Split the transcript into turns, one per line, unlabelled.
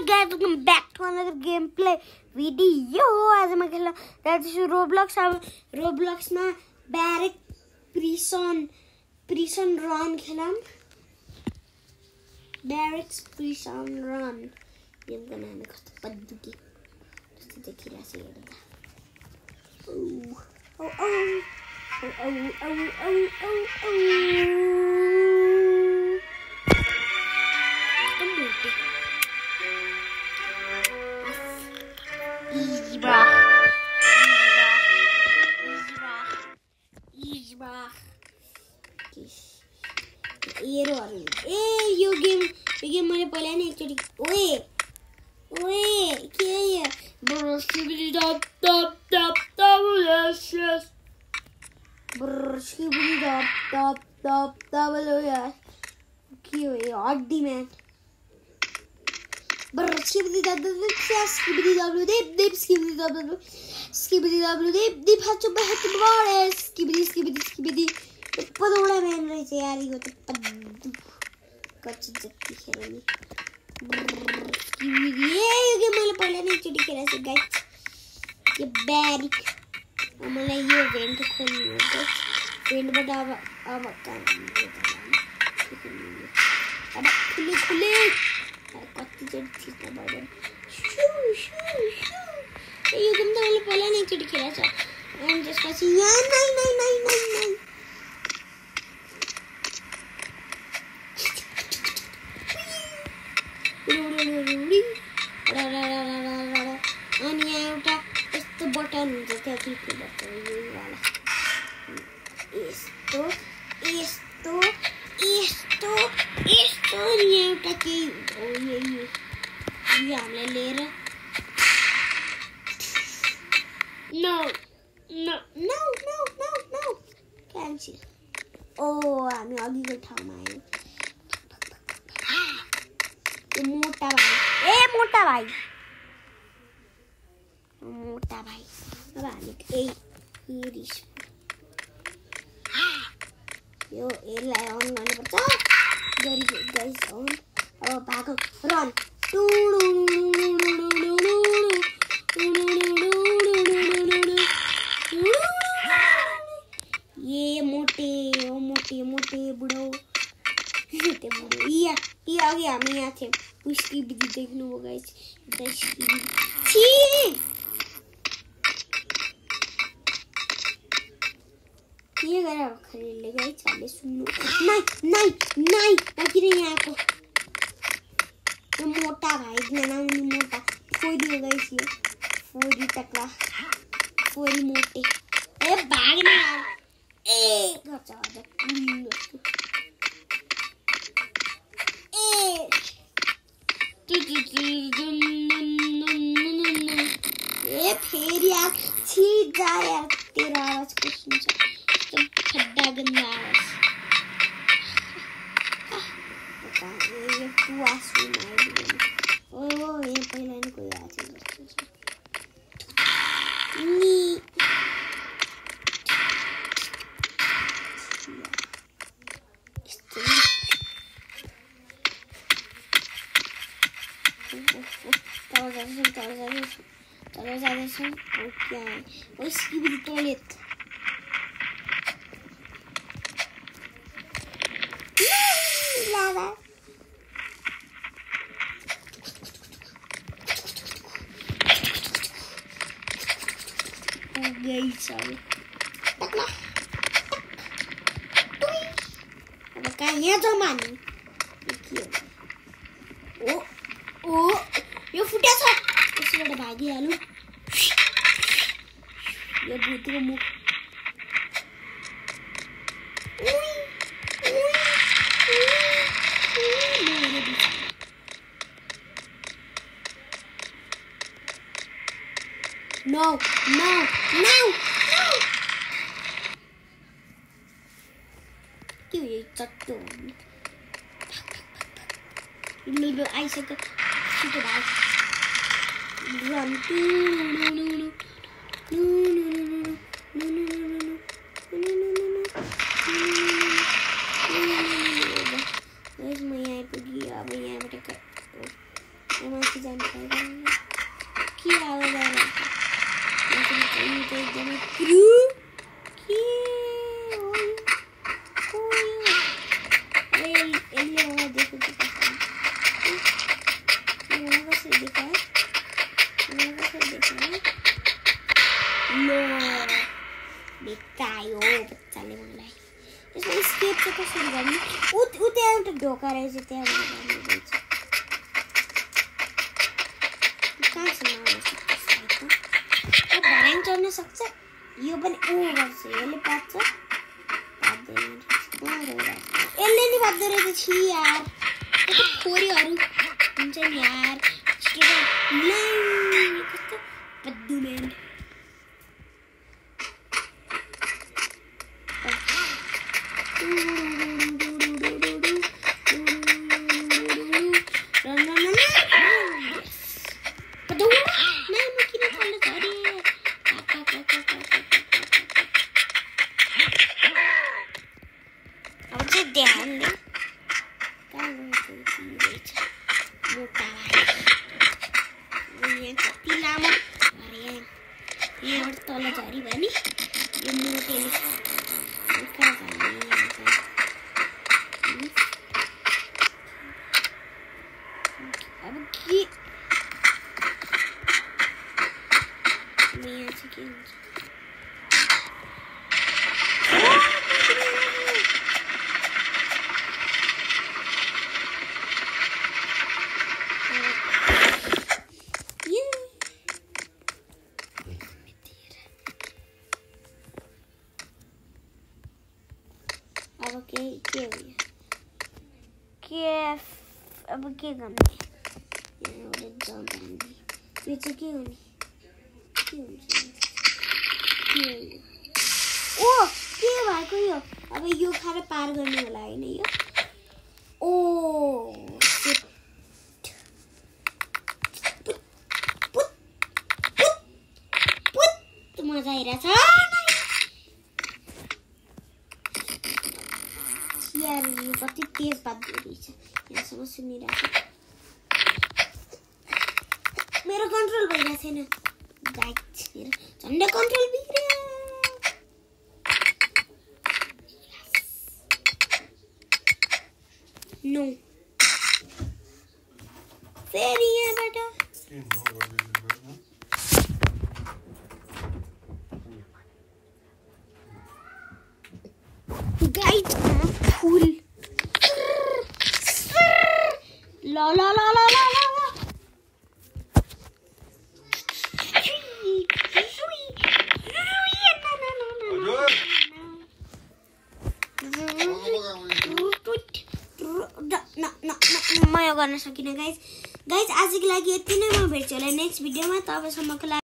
guys, welcome back to another gameplay video. आज मैं खेला जाते Roblox. Roblox में barrack prison run खेला. Barracks prison run. ये गना है कस्तो पद्धति. जस्तो देखिरा से हेर्दा. यो गेम मैले पहिला नै एकचोटी ओए के यो ब्रस्किबी डप यस के हो यो हड्डी man Skibidi W dip skibidi W dip hachu bahatu bale skibidi padora man रहेछ यार यो त कच्ची जति खेल्ने skibidi यो गेम मैले पहिला नै एकचोटी खेलेको छु गाइस यो ब्यारिक मलाई यो भेन्ट खोल्नु हो गाइस भेन्टबाट अब काम अब खुले कति चोटी खिच्न पर्दैन यो गेम त मैले पहिला नै एकचोटी खेलेको छु अनि त्यसपछि यहाँ नै अनि यहाँ एउटा यस्तो बटन हुन्छ त्यहाँ टिप्नु पर्छ यो वाला यस्तो अनि यहाँ एउटा केही हो यो हामीलाई लिएर No. Cancel. हामी अघिको ठाउँमा आयौँ यो मोटा भाइ अब हामी रिस यो यसलाई अन गर्नुपर्छ गाइस अन अब भागो रन ये मोटे बुढो ये अघि हामी यहाँ थियौँ उसकी विधि देख्नुभयो गाइस के गरेर खरेले गाइस हामीले सुन्नु नाइ किन यहाँ आएको यो मोटा भाइ नआउने मोटा फोरी हो गाइस यो फोरी टक्रा फोरी मोटे ए भाग्ने यार गर्छ फेरि यार छिजा यार तेरो आवाज को सुन्छ यस्तो खड्डा गन्दा आवाज ये पुवा सुनाइदिनु ओ यहाँ पहिला नि कोही आएको छ जस्तो नि Terus oke. Wes di toilet. Lava. Oh guys, sorry. Taklah. Apa kayaknya zaman? Oh, yo footage छ यसबाट भागिहालु यो भूतको मुख No. के हो यो चट्टो लुलु आइसक्यो छिटो भाग Run. Guys, मैं यहाँ पे गया अब यहाँ पे माथि जानु पर्दैन के आवाज आइरहेको छ एकदमै क्रू के हो यसले मलाई देखेको कसरी देखायो लो देखायो बच्चाले मलाई यसमा स्केप चाहिँ कसरी गर्ने त्यहाँ एउटा ढोका रहेछ त्यहाँबाट गर्नुपर्छ कहाँसम्म आउन सक्छ भर्याङ चढ्न सक्छ यो पनि गर्छ यसले पाच्छ पाच्दैन यसले नि पाच्दो रहेछ छि यार कस्तो खोरीहरू हुन्छ नि यार कस्तो बद्दुमेन तल झरी भने यो मोटेले अब के यहाँ चाहिँ के हुन्छ अब के हो अब के गर्ने यहाँबाट जम्प हान्ने यो चाहिँ के हुने के हुन्छ ओ के भएको यो अब यो खाएर पार गर्ने होला हैन यो ओ पुत मजा आइरहेछ यार यो कति तेज बाध्दो रहेछ यहाँसम्म सुनिरहेछ मेरो कन्ट्रोल भइरहेको छैन गाइस मेरो झन्डै कन्ट्रोल बिग्रियो नो फेरि यहाँबाट गाइस फुल ला ला ला ला ला म यो गर्न सकिनँ गाइस आजको लागि यति नै म भेट्छु होला नेक्स्ट भिडियोमा तबसम्मको लागि